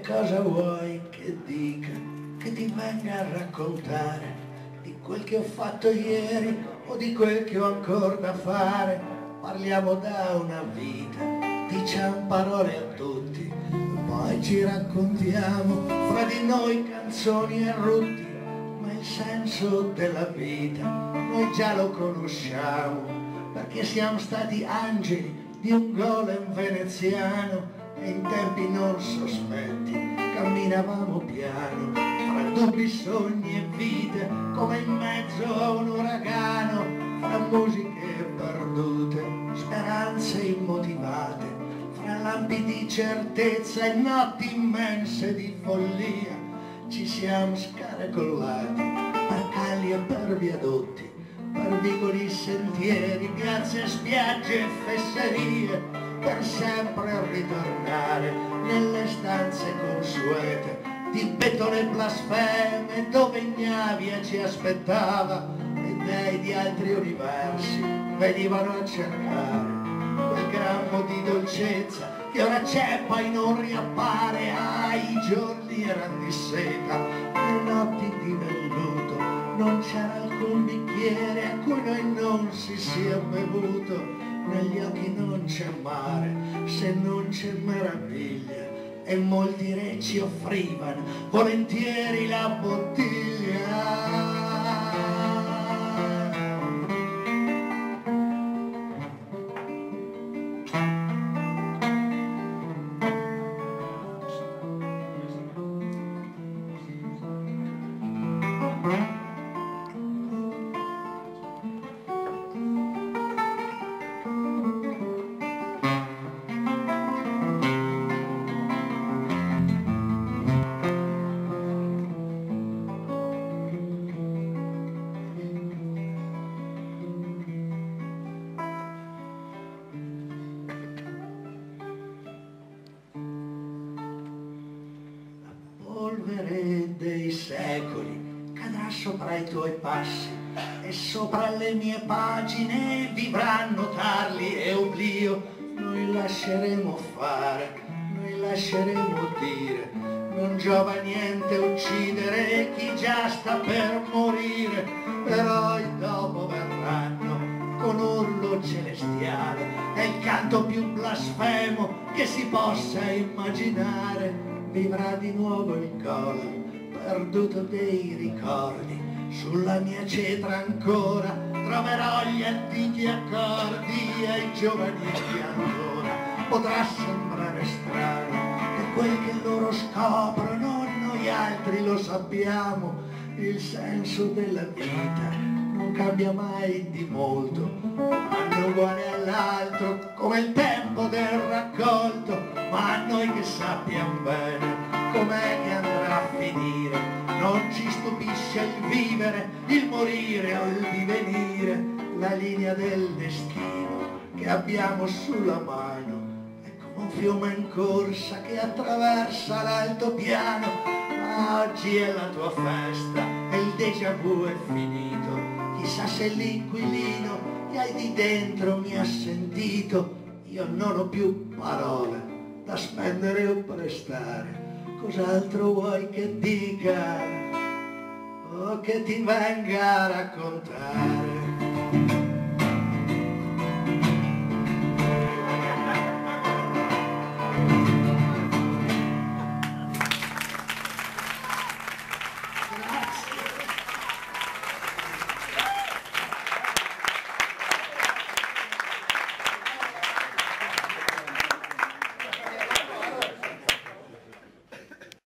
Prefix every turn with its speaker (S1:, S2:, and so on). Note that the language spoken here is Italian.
S1: cosa vuoi che dica, che ti venga a raccontare di quel che ho fatto ieri o di quel che ho ancora da fare? Parliamo da una vita, diciamo parole a tutti, poi ci raccontiamo fra di noi canzoni e rutti, ma il senso della vita noi già lo conosciamo, perché siamo stati angeli di un golem veneziano e in tempi non sospetti camminavamo piano fra dubbi, sogni e vite, come in mezzo a un uragano, fra musiche perdute, speranze immotivate, fra lampi di certezza e notti immense di follia. Ci siamo scarecollati per calli e per viadotti, per vicoli sentieri, piazze, spiagge e fesserie, per sempre ritornare nelle stanze consuete di betone blasfeme, dove Ignavia ci aspettava e dei di altri universi venivano a cercare quel grammo di dolcezza che ora c'è poi non riappare. I giorni erano di seta, le notti di velluto, non c'era alcun bicchiere a cui noi non si sia bevuto, negli occhi non c'è mare se non c'è meraviglia, e molti re ci offrivano volentieri la bottiglia. Polvere dei secoli cadrà sopra i tuoi passi e sopra le mie pagine vivranno tarli e oblio. Noi lasceremo fare, noi lasceremo dire, non giova niente uccidere chi già sta per morire. Eroi dopo verranno con urlo celestiale e il canto più blasfemo che si possa immaginare. Vivrà di nuovo il golem perduto dei ricordi, sulla mia cetra ancora troverò gli antichi accordi e i giovani ancora. Potrà sembrare strano che quel che loro scoprono noi altri lo sappiamo, il senso della vita non cambia mai di molto, hanno uguale all'altro come il tempo del raccolto, ma a noi che sappiamo bene com'è che andrà a finire, non ci stupisce il vivere, il morire o il divenire, la linea del destino che abbiamo sulla mano è come un fiume in corsa che attraversa l'altopiano. Ma oggi è la tua festa e il déjà vu è finito, chissà se l'inquilino che hai di dentro mi ha sentito. Io non ho più parole da spendere o prestare, cos'altro vuoi che dica o che ti venga a raccontare?